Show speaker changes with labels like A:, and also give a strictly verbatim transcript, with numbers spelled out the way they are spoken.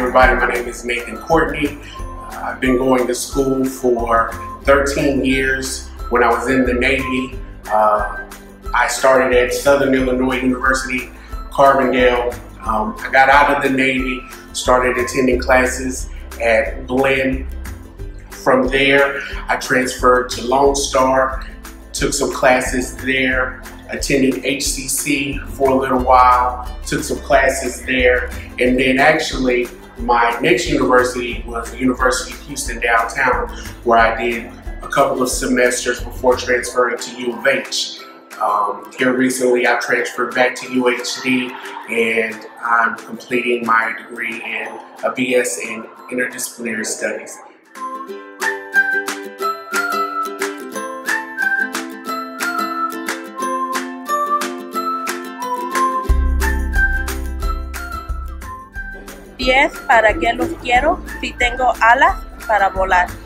A: everybody. My name is Maid and Courtney. Uh, I've been going to school for thirteen years. When I was in the Navy, uh, I started at Southern Illinois University, Carbondale. Um, I got out of the Navy, started attending classes at Blinn. From there, I transferred to Lone Star, took some classes there, attended H C C for a little while, took some classes there, and then actually my next university was the University of Houston downtown, where I did a couple of semesters before transferring to U of H. Um, here recently I transferred back to U H D and I'm completing my degree in a B S in Interdisciplinary Studies.
B: Pies, ¿para qué los quiero si tengo alas para volar?